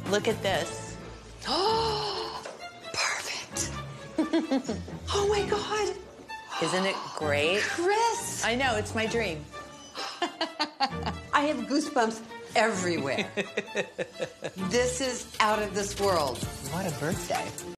Look at this. Oh, perfect. Oh my God. Isn't it great? Chris. I know, it's my dream. I have goosebumps everywhere. This is out of this world. What a birthday.